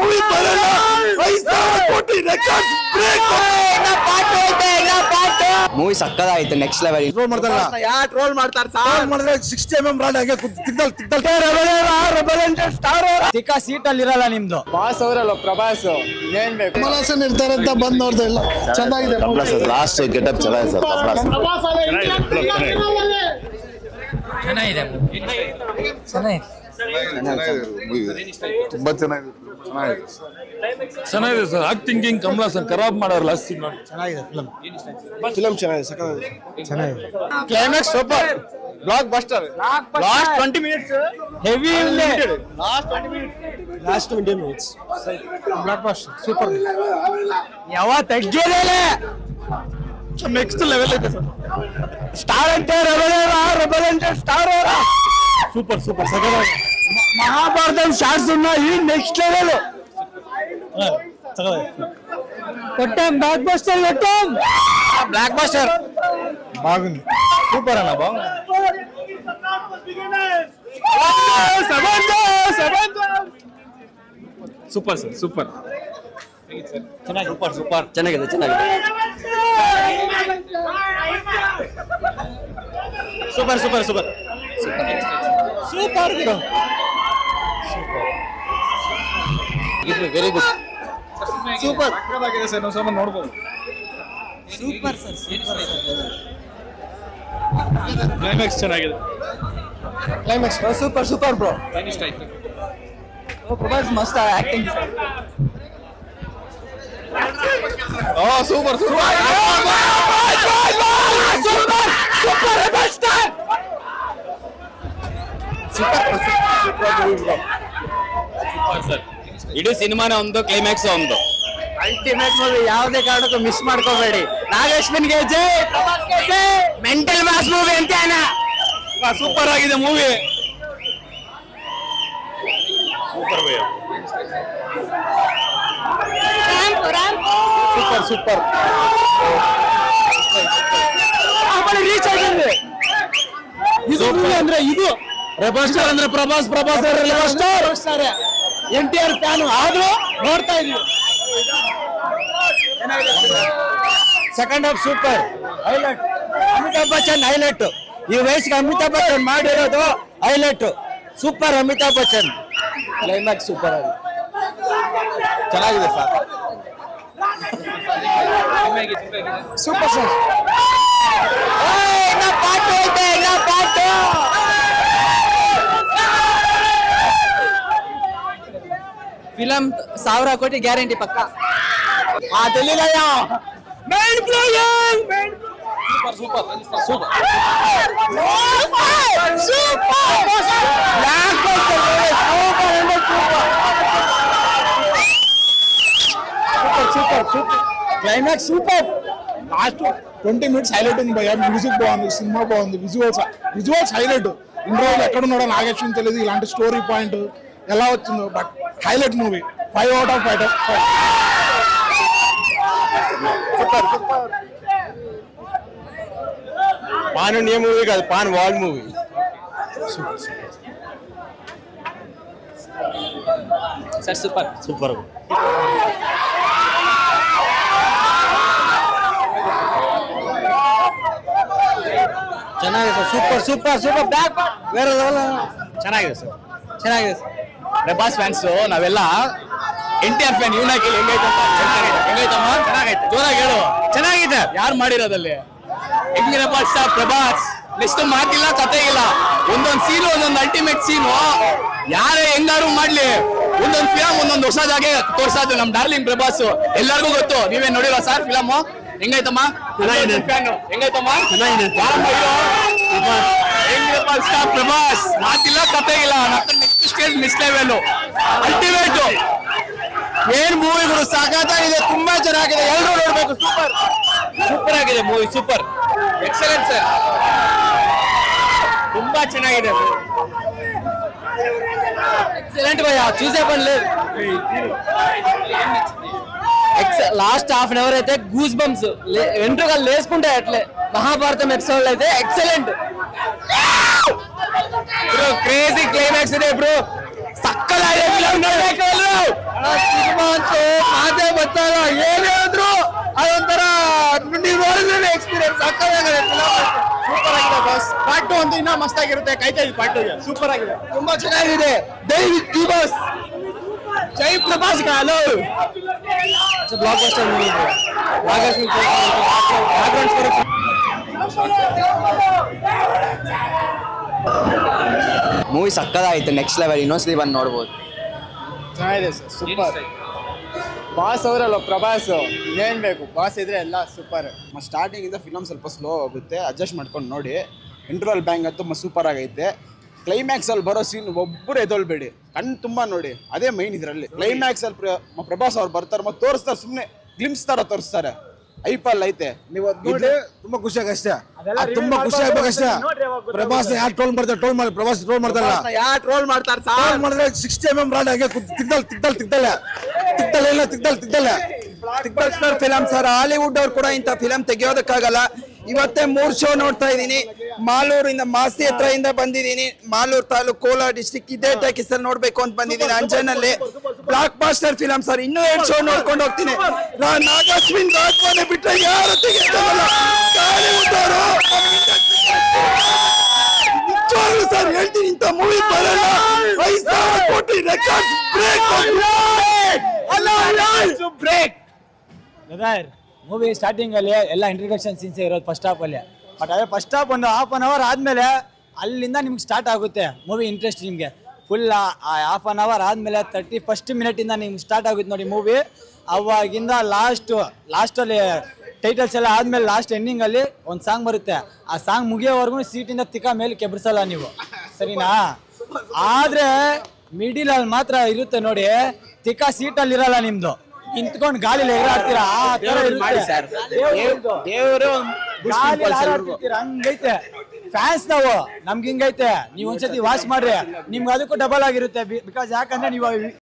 Movie ಬರಲ್ಲ 5,000 crore records break movie ಸಕ್ಕದಾಯ್ತು next level troll ಮಾಡ್ತಾರಲ್ಲ ಯಾರು ಟ್ರೋಲ್ ಮಾಡ್ತಾರೆ ಟ್ರೋಲ್ ಮಾಡಿದ್ರೆ 60mm ರಾಡ್ ಹಾಗೆ ತಿಕ್ದಲ್ ತಿಕ್ಕ ಸೀಟ್ ಅಲ್ಲಿ ಇರಲ್ಲ ನಿಮ್ದು ಬಾಸ್ ಅವರಲ್ಲ ಪ್ರಭಾಸ್ ಏನ್ ಬೇಕು ಕಮಲಾಸನ್ ಇರ್ತಾರೆ ಅಂತ ಬಂದ್ ನೋಡ್ದೆ ಇಲ್ಲ ಚೆನ್ನಾಗಿದೆ ಲಾಸ್ಟ್ ಗೆಟಪ್ ಚೆನ್ನಾಗಿದೆ ಸರ್ ಚೆನ್ನಾಗಿದೆ ತುಂಬಾ ಚೆನ್ನಾಗಿದೆ ಚೆನ್ನಾಗಿದೆ ಸರ್ ಆಕ್ಟಿಂಗ್ ಕಮಲಾಸನ್ ಖರಾಬ್ ಮಾಡೋರು ಲಾಸ್ಟ್ ಸೀನ್ ನೋಡಿ ಚೆನ್ನಾಗಿದೆ ಫಿಲಂ ಚೆನ್ನಾಗಿದೆ ಸಕ್ಕತ್ತಾಗಿದೆ ಚೆನ್ನಾಗಿದೆ climax super blockbuster last 20 minutes heavy last 20 minutes blockbuster super ಯಾವ ತೆಗ್ಯೋದಿಲ್ಲ ನೆಕ್ಸ್ಟ್ ಲೆವೆಲ್ ಇದೆ ಸರ್ ಸ್ಟಾರ್ ಅಂತ ರೆಬಲ್ ಅಂತ ಸ್ಟಾರ್ ಸೂಪರ್ ಸಕ್ಕತ್ತಾಗಿದೆ ಮಹಾಭಾರತ ಶಾರ್ಟ್ಸ್ ಈ ನೆಕ್ಸ್ಟ್ ಲೆವೆಲ್ కొట్టాం బ్లాక్ బస్టర్ కొట్టాం బ్లాక్ బస్టర్ బాగుంది సూపర్ అన్న బాగుంది ಸೂಪರ್ ಸರ್ ಸೂಪರ್ ಚೆನ್ನಾಗಿದೆ ಸೂಪರ್ ವೆರಿ ಗುಡ್ ಸೂಪರ್ ಸಕ್ಕತ್ತಾಗಿದೆ ಸರ್ ನಾವು ಸ್ವಲ್ಪ ನೋಡ್ಬೋದು ಕ್ಲೈಮ್ಯಾಕ್ಸ್ ಚೆನ್ನಾಗಿದೆ ಕ್ಲೈಮ್ಯಾಕ್ಸ್ ಸೂಪರ್ ಬ್ರೋ ಇಷ್ಟ ಆಯ್ತು ಪ್ರಭಾಸ್ ಮಸ್ತ್ ಆಕ್ಟಿಂಗ್ ಸೂಪರ್ ಸರ್ ಇಡೀ ಸಿನಿಮಾನ ಒಂದು ಕ್ಲೈಮ್ಯಾಕ್ಸ್ ಒಂದು ಅಲ್ಟಿಮೇಟ್ ಮೂವಿ ಯಾವುದೇ ಕಾರಣಕ್ಕೂ ಮಿಸ್ ಮಾಡ್ಕೋಬೇಡಿ ನಾಗೇಶ್ವನ್ಗೆ ಜೈ ಮೆಂಟಲ್ ಮಾಸ್ ಮೂವಿ ಅಂತ ಸೂಪರ್ ಆಗಿದೆ ಮೂವಿ ಸೂಪರ್ ರೀಚ್ ಆಗಿದೆ ಇದು ಮೂವಿ ಅಂದ್ರೆ ಇದು ರೆಬಲ್ ಸ್ಟಾರ್ ಅಂದ್ರೆ Prabhas rebel star NTR fan ಆದ್ರೂ ನೋಡ್ತಾ ಇದೀವಿ second half super highlight Amitabh Bachchan highlight ಈ ವಯಸ್ಸಿಗೆ ಅಮಿತಾಬ್ ಬಚ್ಚನ್ ಮಾಡಿರೋದು highlight super Amitabh Bachchan climax super ಆಗಿದೆ ಚೆನ್ನಾಗಿದೆ sir super sir film 1000 crore guarantee ಪಕ್ಕ ಅದೆಲ್ಲಿಲ್ಲ mind blowing super climax super last 20 minutes highlight ఉంది భయ్యా మ్యూజిక్ బాగుంది సినిమా బాగుంది విజువల్స్ హైలైట్ ఇన్ని రోజులు ఎక్కడ ఉన్నాడో నాగేశ్వరం తెలియదు ఇలాంటి స్టోరీ పాయింట్ ఎలా వచ్చిందో but highlight movie 5 out of 5 super pan India movie కాదు pan world movie sir super ಚೆನ್ನಾಗಿದೆ ಸರ್ ಸೂಪರ್ ಬ್ಯಾಕ್ ಬೇರೆ ಲೆವೆಲ್ ಚೆನ್ನಾಗಿದೆ ಸರ್ ಪ್ರಭಾಸ್ ಫ್ಯಾನ್ಸ್ ನಾವೆಲ್ಲ NTR ಫ್ಯಾನ್ ಇವನಾಗಿ ಹೆಂಗೈತಮ್ಮ ಚೆನ್ನಾಗೈತೆ ಜೋರಾಗಿ ಹೇಳು ಚೆನ್ನಾಗಿದೆ ಯಾರು ಮಾಡಿರೋದಲ್ಲಿ ಹೆಂಗಿರಪ್ಪ ಸ್ಟಾರ್ ಪ್ರಭಾಸ್ ನೆಕ್ಸ್ಟ್ ಮಾತಿಲ್ಲ ಕತೆ ಇಲ್ಲ ಒಂದೊಂದು ಸೀನು ಒಂದೊಂದು ಅಲ್ಟಿಮೇಟ್ ಸೀನು ಯಾರೇ ಹೆಂಗಾರು ಮಾಡ್ಲಿ ಒಂದೊಂದು ಫಿಲಮ್ ಒಂದೊಂದು ಹೊಸದಾಗೆ ತೋರ್ಸೋದು ನಮ್ ಡಾರ್ಲಿಂಗ್ ಪ್ರಭಾಸ್ ಎಲ್ಲರಿಗೂ ಗೊತ್ತು ನೀವೇ ನೋಡಿರೋ ಸರ್ ಫಿಲಮ್ ಹೆಂಗೈತಮ್ಮ ಹೆಂಗೈತಮ್ಮ ಹೆಂಗಿರಪ್ಪ ಸ್ಟಾರ್ ಪ್ರಭಾಸ್ ಮಾತಿಲ್ಲ ಕತೆ ಇಲ್ಲ next stage next level ultimate ಏನ್ ಮೂವಿಗಳು ಸಾಕಾಗಿದೆ ತುಂಬಾ ಚೆನ್ನಾಗಿದೆ ಎಲ್ಲರೂ ನೋಡ್ಬೇಕು ಸೂಪರ್ ಆಗಿದೆ ಮೂವಿ ಸೂಪರ್ ಎಕ್ಸಲೆಂಟ್ ಸರ್ ತುಂಬಾ ಚೆನ್ನಾಗಿದೆ ఎక్సలెంట్ భయ్యా చూసే పని లేదు లాస్ట్ హాఫ్ అన్ అవర్ అయితే గూస్ బంప్స్ వెంట్రుకలు లేసుకుంటాయి అట్లే మహాభారతం ఎపిసోడ్ అయితే ఎక్సలెంట్ బ్రో క్రేజీ క్లైమాక్స్ ಇದೆ బ్రో సక్కలాగే ఫిల్మ్ ನೋಡಬೇಕು ಸಿನಿಮಾ ಅಂತೂ ಮಾತೇ ಗೊತ್ತಲ್ಲ, ಏನೇ ಅಂದ್ರು ಅದೊಂಥರ ನೀವು ನೋಡಿದ್ರೆ ಎಕ್ಸ್ಪೀರಿಯನ್ಸ್ ಸೂಪರ್ ಆಗಿದೆ ಬಾಸ್. ಪಾರ್ಟ್ 2 ಅಂತೂ ಇನ್ನೂ ಮಸ್ತ್ ಆಗಿರುತ್ತೆ. ಕಾಯ್ತಾ ಇದೆ ಪಾರ್ಟ್ 2 ಸೂಪರ್ ಆಗಿದೆ, ತುಂಬಾ ಚೆನ್ನಾಗಿದೆ. ದಯವಿಟ್ಟು ಬಾಸ್ ಜೈ Prabhas hello blockbuster movie ಇದೆ. ಮೂವಿ ಸಕ್ಕದಾಗಿತ್ತು, ನೆಕ್ಸ್ಟ್ ಲೆವೆಲ್. ಇನ್ನೊಂದ್ಸಲಿ ಬಂದು ನೋಡ್ಬೋದು. ಚೆನ್ನಾಗಿದೆ ಸರ್, ಸೂಪರ್. ಬಾಸ್ ಅವರಲ್ಲ ಪ್ರಭಾಸ್, ಇನ್ನೇನು ಬೇಕು, ಬಾಸ್ ಇದ್ರೆ ಎಲ್ಲ ಸೂಪರ್. ಸ್ಟಾರ್ಟಿಂಗ್ ಇಂದ ಫಿಲಮ್ ಸ್ವಲ್ಪ ಸ್ಲೋ ಆಗುತ್ತೆ, ಅಡ್ಜಸ್ಟ್ ಮಾಡ್ಕೊಂಡು ನೋಡಿ. ಇಂಟರ್ವಲ್ ಬ್ಯಾಂಗ್ ಅಂತೂ ಸೂಪರ್ ಆಗೈತೆ. ಕ್ಲೈಮ್ಯಾಕ್ಸ್ ಅಲ್ಲಿ ಬರೋ ಸೀನ್ ಒಬ್ಬರು ಎದೊಳ್ಬೇಡಿ, ಕಣ್ಣು ತುಂಬಾ ನೋಡಿ, ಅದೇ ಮೈನ್ ಇದರಲ್ಲಿ. ಕ್ಲೈಮ್ಯಾಕ್ಸ್ ಅಲ್ಲಿ ಪ್ರಭಾಸ್ ಅವ್ರು ಬರ್ತಾರೆ, ಮತ್ತೆ ತೋರಿಸ್ತಾರೆ, ಸುಮ್ಮನೆ ಗ್ಲಿಮ್ಸ್ ತರ ತೋರಿಸ್ತಾರೆ. ಐಪಲ್ ಐತೆ, ನೀವು ನೋಡಿ ತುಂಬಾ ಖುಷಿ ಆಗಷ್ಟೇ, ತುಂಬಾ ಖುಷಿ ಆಗ್ಬೇಕಷ್ಟೇ. ಪ್ರಭಾಸ್ ಯಾರು ಟ್ರೋಲ್ ಮಾಡ್ತಾರೆ, ಟ್ರೋಲ್ ಮಾಡಿ ಪ್ರಭಾಸ್ ಟ್ರೋಲ್ ಮಾಡ್ತಾರಲ್ಲ, ಯಾರು ಟ್ರೋಲ್ ಮಾಡ್ತಾರೆ ಮಾಡಿದ್ರೆ 60mm ರಾಡ್ ಹಾಗೆ ತಿದ್ದಲ್ಲ ಫಿಲಮ್ ಸರ್. ಹಾಲಿವುಡ್ ಅವ್ರು ಕೂಡ ಇಂಥ ಫಿಲಮ್ ತೆಗಿಯೋದಕ್ಕಾಗಲ್ಲ. ಇವತ್ತೇ 3 ಶೋ ನೋಡ್ತಾ ಇದ್ದೀನಿ. ಮಾಲೂರಿಂದ ಮಾಸ್ತಿ ಹತ್ರದಿಂದ ಬಂದಿದ್ದೀನಿ. ಮಾಲೂರು ತಾಲೂಕು, ಕೋಲಾರ ಡಿಸ್ಟಿಕ್, ಇದೇ ಟಾಕೀಸಲ್ಲಿ ನೋಡ್ಬೇಕು ಅಂತ ಬಂದಿದ್ದೀನಿ. ಅಂಜನಲ್ಲಿ ಬ್ಲಾಕ್ ಬಾಸ್ಟರ್ ಫಿಲಮ್ ಸರ್. ಇನ್ನೂ 2 ಶೋ ನೋಡ್ಕೊಂಡು ಹೋಗ್ತೀನಿ. ನಾಗಾಶ್ವಿನ್ ರಾಜ್ವಾನೆ ಬಿಟ್ಟರೆ ಯಾರು ತೆಗೆಯಲ್ಲ ಸರ್. ಹೇಳ್ತೀನಿ, ಇಂಥ ಮೂವಿ ಬರಲ್ಲ. 5,000 crore records break. Movie starting ಅಲ್ಲಿ ಎಲ್ಲ ಇಂಟ್ರಡಕ್ಷನ್ ಸೀನ್ಸ್ ಇರೋದು ಫಸ್ಟ್ ಹಾಫ್ ಅಲ್ಲಿ. ಬಟ್ ಅದೇ ಫಸ್ಟ್ ಹಾಫ್ ಒಂದು ½ an hour ಆದ್ಮೇಲೆ ಅಲ್ಲಿಂದ ನಿಮ್ಗೆ ಸ್ಟಾರ್ಟ್ ಆಗುತ್ತೆ ಮೂವಿ ಇಂಟ್ರೆಸ್ಟ್. ನಿಮಗೆ ಫುಲ್ ½ an hour ಆದ್ಮೇಲೆ 31st minute ಇಂದ ನಿಮ್ಗೆ ಸ್ಟಾರ್ಟ್ ಆಗುತ್ತೆ ನೋಡಿ ಮೂವಿ. ಅವಾಗಿಂದ ಲಾಸ್ಟಲ್ಲಿ ಟೈಟಲ್ಸ್ ಎಲ್ಲ ಆದ್ಮೇಲೆ ಲಾಸ್ಟ್ ಎಂಡಿಂಗ್ ಅಲ್ಲಿ ಒಂದು ಸಾಂಗ್ ಬರುತ್ತೆ. ಆ ಸಾಂಗ್ ಮುಗಿಯೋವರೆಗೂ ಸೀಟಿಂದ ತಿಕ್ಕ ಮೇಲೆ ಕೆಬ್ರಿಸಲ್ಲ ನೀವು, ಸರಿನಾ? ಆದ್ರೆ ಮಿಡಿಲ್ ಅಲ್ಲಿ ಮಾತ್ರ ಇರುತ್ತೆ ನೋಡಿ, ತಿಕ್ಕ ಸೀಟಲ್ಲಿ ಇರಲ್ಲ ನಿಮ್ದು, ನಿಂತ್ಕೊಂಡು ಗಾಳಿಲಿ ಎಗರಾಡ್ತೀರಾ. ಹಂಗೈತೆ ಫ್ಯಾನ್ಸ್ ನಾವು, ನಮ್ಗೆ ಹಿಂಗೈತೆ. ನೀವು ಒಂದ್ಸತಿ ವಾಚ್ ಮಾಡ್ರಿ, ನಿಮ್ಗೆ ಅದಕ್ಕೂ ಡಬಲ್ ಆಗಿರುತ್ತೆ. ಬಿಕಾಸ್ ಯಾಕಂದ್ರೆ ನೀವು